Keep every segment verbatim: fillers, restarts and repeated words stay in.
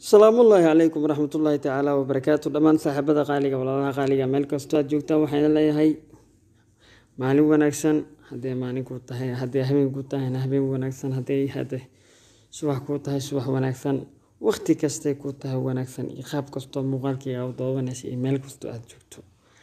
السلام الله عليكم ورحمة الله تعالى وبركاته. دمان صاحبة قالية ولا قالية ملك استاد جوجتا وحين الله هي معلوم ونكسن هدي معني كوتا هي هدي همين كوتا هنا همين ونكسن هدي هدي سواح كوتا هي سواح ونكسن وقتي كستي كوتا هو ونكسن يخاف كستو مغالكي أو ضوء نسي ملك استاد جوجتو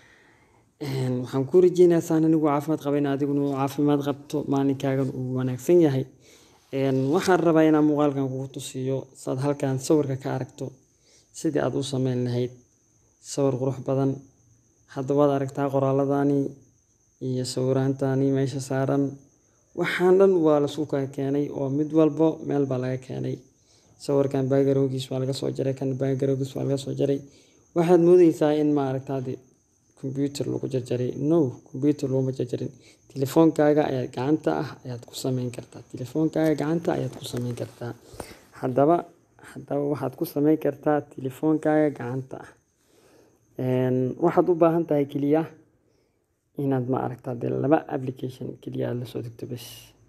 إن وحنكور جينا ثاني نقول عافمات قبينا أديكون عافمات قبتو معني كاغن ونكسن يهي een waxaan rabaa inaan muuqaalkan kugu tusiyo sad halkan sawirka ka aragto sidii aad u sameyn lahayd sawir qurux badan hadda waad aragtaa qoraaladani iyo sawiraantani meesha saaran waxaan dhan waa la isku keenay oo mid walba meel baa laga keenay sawirkan backgroundkiisa waa laga soo jaray kan backgroundkiisa waa laga soo jaray waxaad moodaysaa in ma aragtaadi computer lagu jarjaray no computer looma jarjarin telefoonkaaga ayaad gacanta ah ayaad ku sameyn kartaa telefoonkaaga gacanta ayaad ku sameyn kartaa haddaba haddaba waxaad ku sameyn kartaa telefoonkaaga gacanta ah een waxaad u baahan tahay kaliya inaad ma aragtaa de laba application kaliya la soo degto bas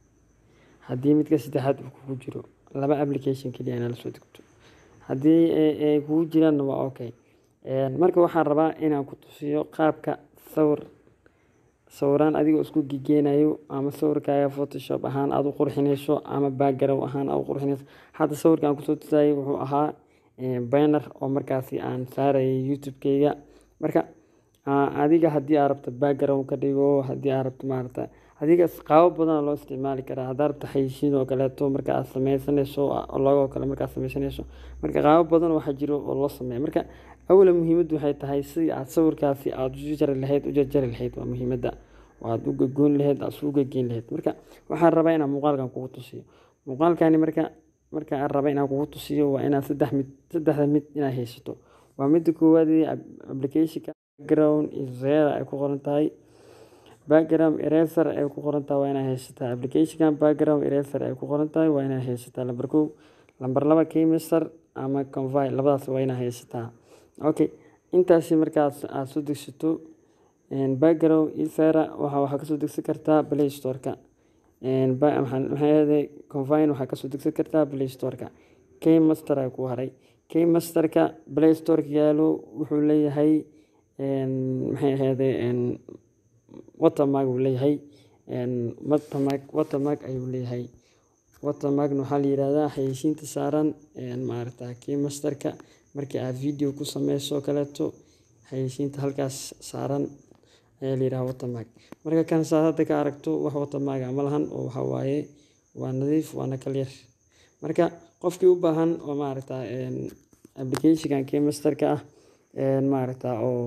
haddii midka saddexaad uu kugu jiro laba application kaliya la soo degto haddii ay kugu jiraan waa okay een marka waxaan rabaa inaan ku tusiyo qaabka sawir sawiraan adigoo isku gigeenayo ama sawirkaaga photoshop ahaan aad u qurxinayso ama background ahaan aad u qurxinayso hadda sawirkan ku soo tusayay wuxuu ahaa banner oo markaasi aan saaray YouTube-kayga marka adiga haddii aad rabto background ka dhigo haddii aad rabto maarta adiga qaab badan loo isticmaali karaa haddii aad rabto xayisiin oo kale to marka aad sameysanayso logo kale marka aad sameysanayso marka qaab badan waxa jiro oo loo sameeyo marka awla muhiimadu waxay tahay si aad sawirkaasi aad u jari lahayd u jarjari lahayd waa muhiimada waad u goon lahayd aad u goyn lahayd marka waxaan rabaa inaan muuqaalkan kugu tusiyo muuqaalkani marka marka aan rabaa inaan kugu tusiyo waa inaan saddex mid saddexda mid inaan haysto waa mid koowaad application background eraser ay ku qoran tahay background eraser ay ku qoran tahay waa inaan haysto application background eraser ay ku qoran tahay waa inaan haysto lambar kow lambar laba keymaster ama convey labadaas waa inaan haysto okay intaasi markaas aad soo degsato een background isara waxa waxa ka soo degsan kartaa Play Store-ka een maxaan maxay convey waxa ka soo degsan kartaa Play Store-ka keymaster ay ku haray keymaster-ka Play Store-ka yaalo wuxuu leeyahay een maxay ahaydee een watermark uu leeyahay een watermark watermark ayuu leeyahay watermark waxa la yiraahdaa xayisiinta saaran een maaragtaa keymaster-ka markii aad video ku sameyso kaleeto xayisiinta halkaas saaran ayaa la yiraahdaa watermark marka kan saadada ka aragto wax watermark ma lahan oo waxa waaye waa nadiif waana Galeyr marka qofkii u baahan oo maaragtaa een application keymaster-ka ah een maaragtaa oo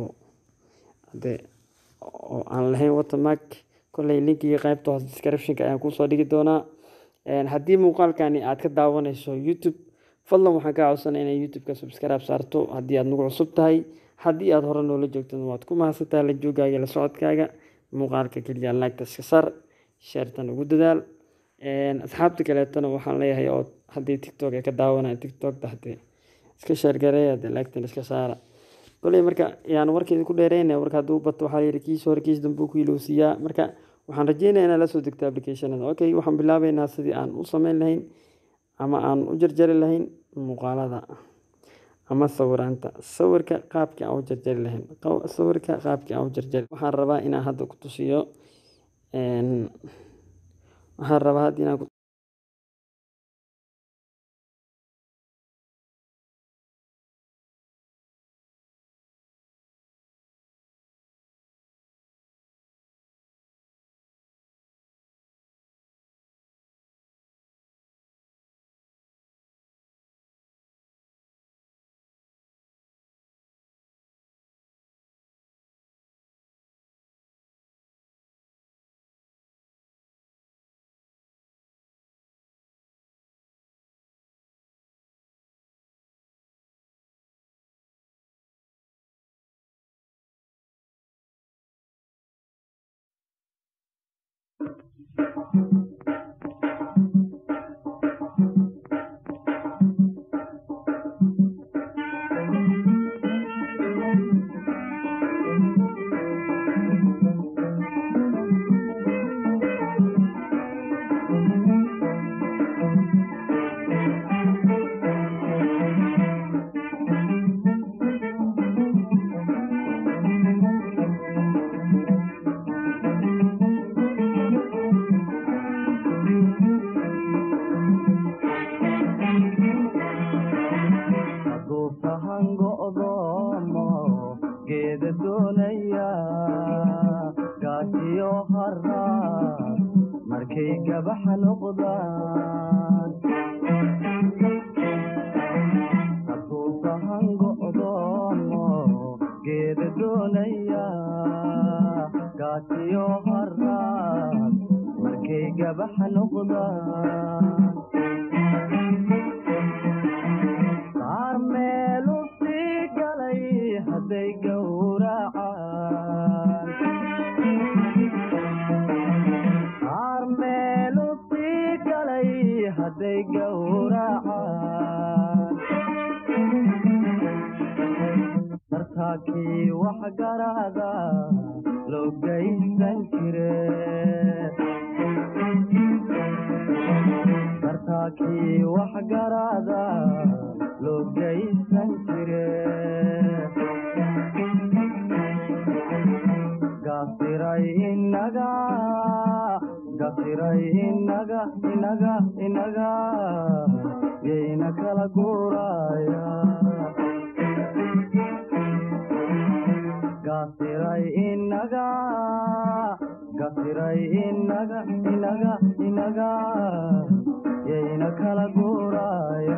de oo aan lahayn watermark kulay linkiga qaybta hoose description-ka ayaan ku soo dhigi doonaa een haddii muuqaalkani aad ka daawanayso YouTube fadlan waxaan ka codsanaa inaad YouTube-ka subscribe saarto haddii aad nagu cusub tahay haddii aad hore noola joogto waad ku mahadsantahay la joogaaga la socodkaaga muuqaalka kaliya like iska saar share-tan ugu dadaal een asxaabta kaleetana waxaan leeyahay oo haddii TikTok ay ka daawanayaan TikTok tahtay iska share gareeya like-tan iska saara kulay marka yaan warkeeda ku dheereynaa warka haduu bato waxa yiri kiis horkiis dambu ku iloosiya marka waxaan rajeynayaa inaad la soo degto application-ada okay waxaan bilaabaynaa sidii aan u sameyn lahayn ama aan u jarjari lahayn muuqaalada ama sawiraanta sawirka qaabka aan u jarjari lahayn sawirka qaabka aan u jarjari waxaan rabaa inaan hadda ku tusiyo een waxaan rabaa hadda inaan hango odomo geeda doonaya gaatiyo harra markay gabax noqdaan xasuusta hango odomo geeda doonaya gaatiyo harra markay gabax noqdaan qaar meelu sii galay hadday gowracaan qaar meelu sii galay hadday gowracaan dartaakii wax garaada loo geysan jire dartaakii wax garaada loo geysan jire gasiray inaga gasiray inaga inaga inaga yayna kala guuraya gasiray inaga gasiray inaga inaga inaga yayna kala guuraya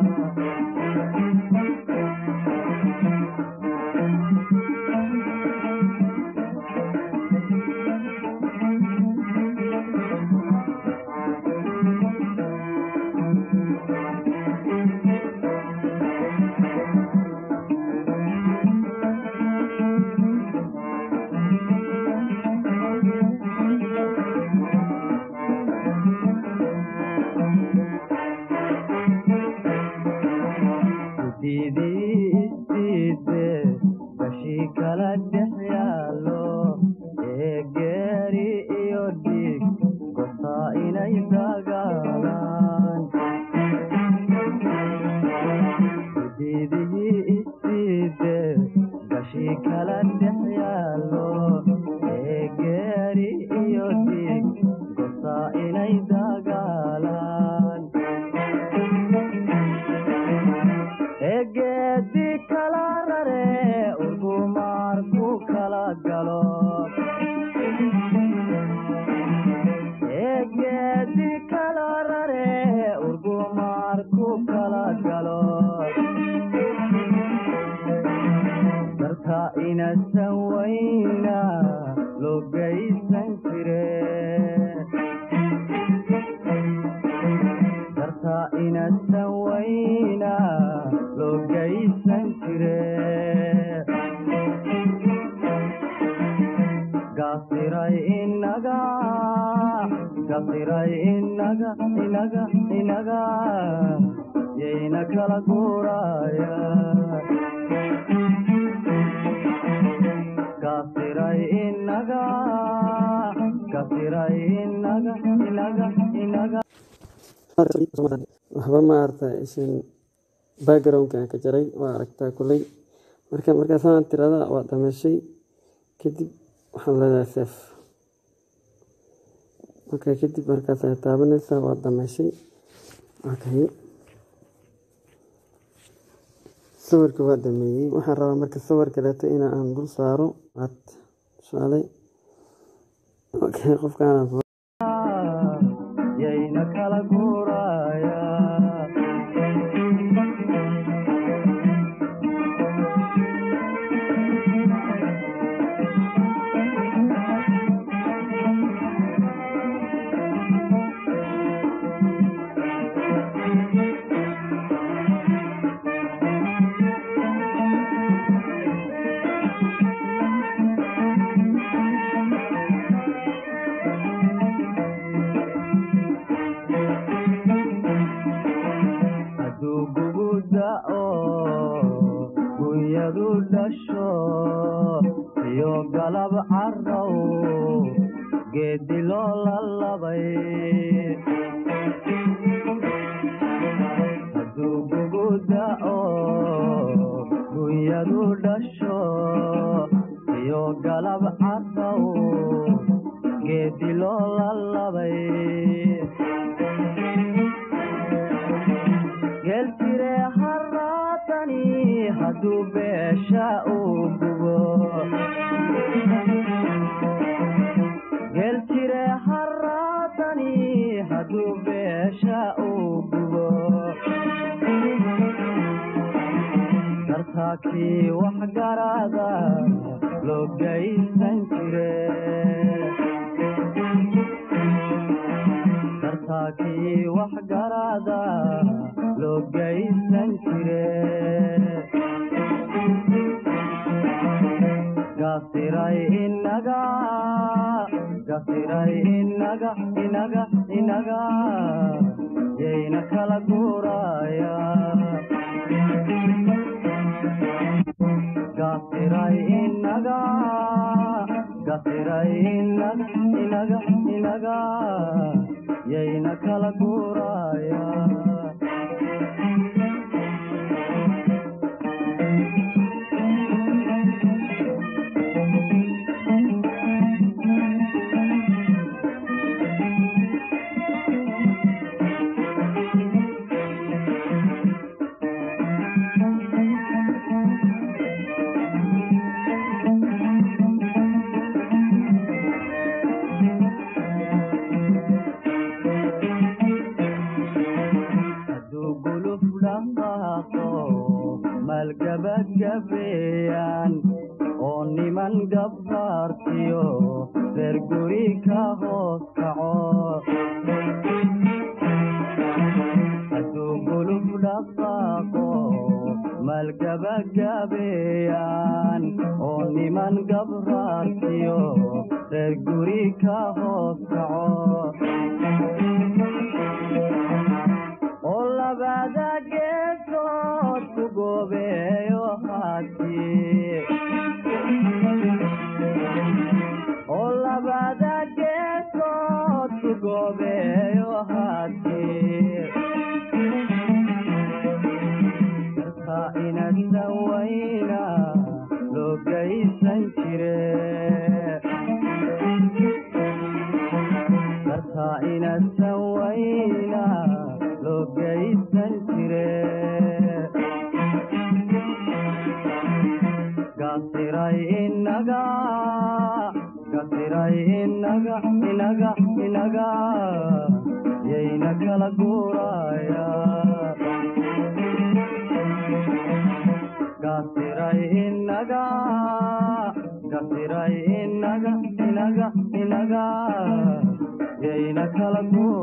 waxba ma aragtaa ishin backgroundka ka jaray waa aragtaa kulay marka markaasaan tirada waa dhameyshay kadib waxaan leedahay safe marka kadib markaas ay taabanaysaa waa dhameyshay okay sawirka waa dhameeyey waxaan rabaa marka sawir kaleeto in aan dul saaro aad tusaale okay qofkaan yayna kala guuraya iyo galab carrow geedi loo lalabay hadduu kugu da'o gunyadu dhasho iyo galab carrow geedi loo lalabay geel jire harraata haradani hadduu beesha uu gubo geel jire haradani hadduu beesha uu gubo dartaakii wax garada loo gaysan jire dartaakii wax garada loo gaysan jire gasiray inaga gasiray inaga inaga inaga yayna kala guuraya gasiray inaga gasiray inaga inaga inaga yayna kala guuraya malgabagabeeyaan oo niman gabbaartiyo reer guri ka hoos kaco hadduu gulub dhaqaaqo malgabagabeeyaan oo niman gabbaartiyo reer guri ka hoos kaco oo labada geesood ku goobeeyo haddii oo labada geesood ku goobeeyo haddii dartaa inadsan wayna loo gaysan jire dartaa inadsan wayna loo gaysan jire gasiray inaga gasiray inaga inaga inaga yayna kala guuraya gasiray inaga gasiray inaga inaga inaga yayna kala guuraya